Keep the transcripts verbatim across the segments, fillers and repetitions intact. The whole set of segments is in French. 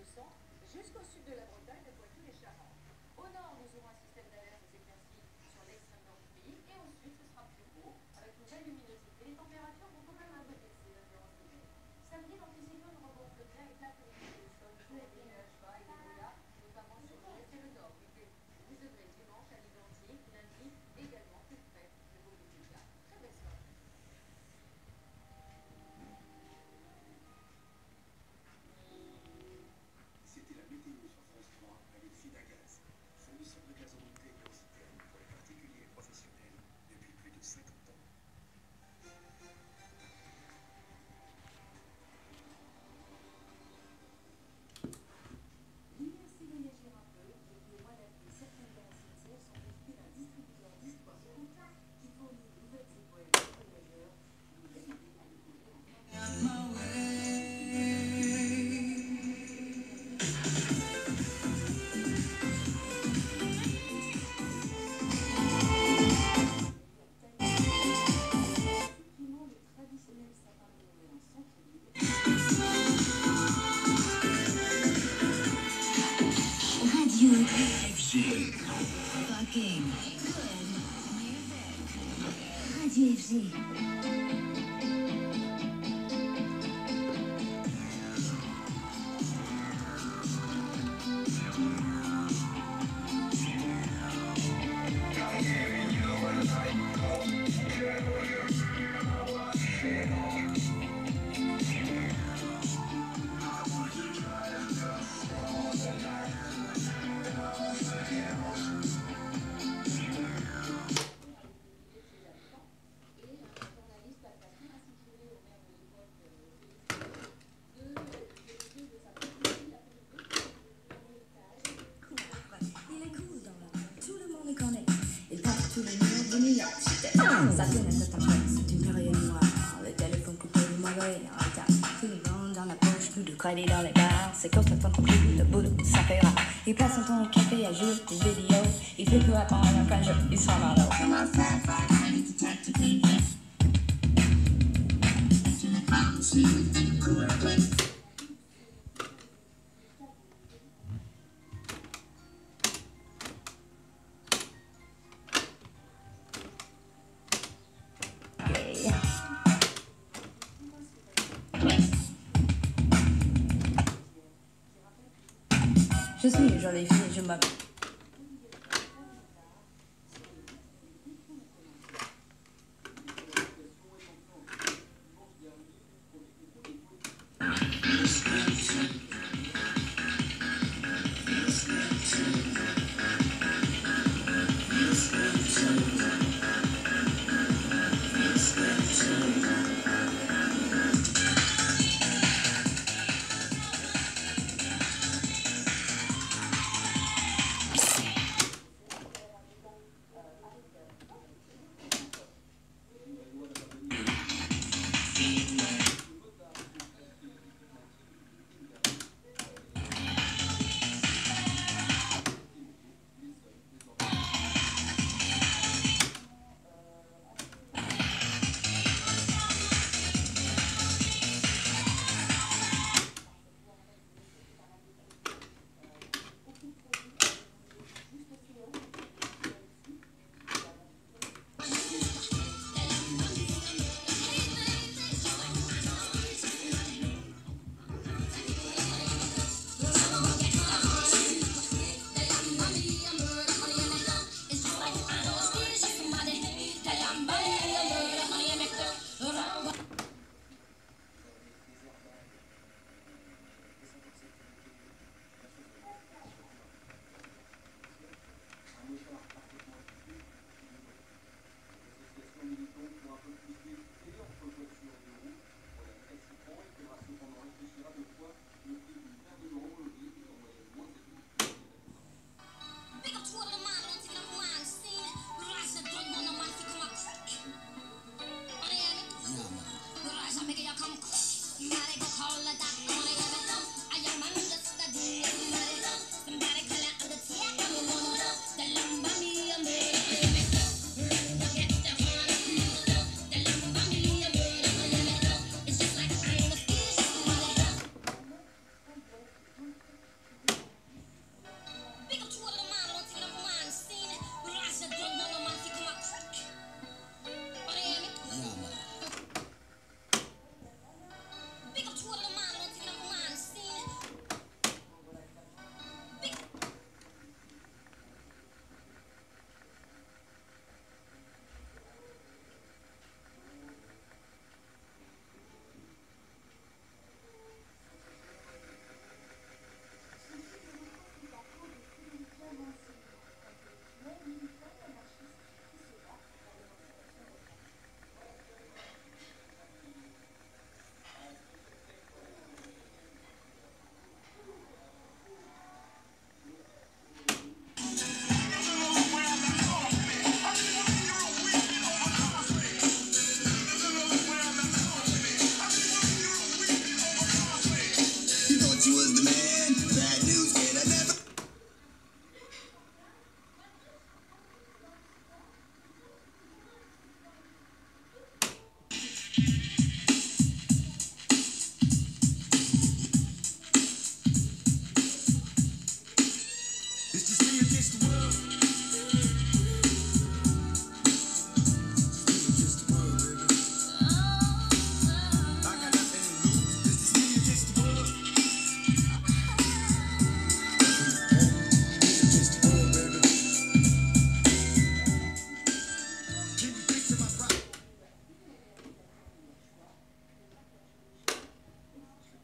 centre jusqu'au sud de la Bretagne, le Poitou et Charentes. Au nord, nous aurons un système d'alerte aux éclaircies sur l'extrême nord du pays. Et au sud, ce sera plus haut, avec une belle luminosité. Les températures vont quand même un peu baisser d'influence d'hiver. Samedi, l'anticyclone remonte bien et plaque le milieu du sol. Jour, des nuages bas et des brouillards, notamment sur l'ouest et le nord. Il fait douze degrés dimanche à l'identique, lundi également plus près de vos médias. Très belle soirée. C'était la météo sur France trois avec Finagaz, fournisseur de gaz en bouteille et en citerne pour les particuliers et professionnels depuis plus de cinquante ans. L'I R C voyageur un peu, depuis le mois d'avril, certaines gares S N C F sont équipées d'un distributeur d'histoire courte qui fournit de nouvelles étoiles aux voyageurs, une belle idée à découvrir en France. Supprimons le traditionnel sapin de Noël en centre-ville. Radio F G. Fucking good music. Radio F G. Il est cool dans la rue, tout le monde le connaît. Il passe tous les murs de New York City. Sa fenêtre est en place, c'est une période noire. Le téléphone coupé, le mauvais en retard. Tout le monde dans la poche, plus de crédit dans les bars. C'est comme ça qu'on conclut, le boulot, ça fait rare. Il passe son temps au café à jouer des vidéos. Il fait plus attendre un plein jeu, il s'en va l'eau. Je suis une jolie fille, je m'appelle.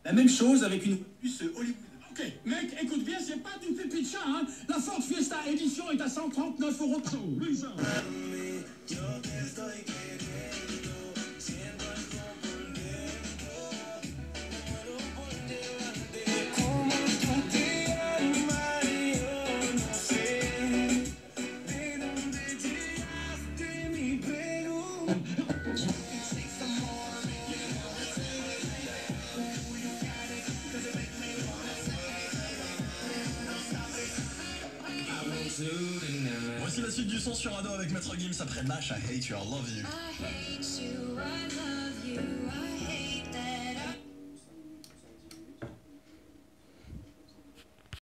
La même chose avec une puce Hollywood. Ok, mec, écoute bien, c'est pas du pipi de chat, hein. La Ford Fiesta Edition est à cent trente-neuf euros. Oui, ça. Voici la suite du son sur Ado avec Maître Gims après Mash, I Hate You, I Love You. I hate you, I love you, I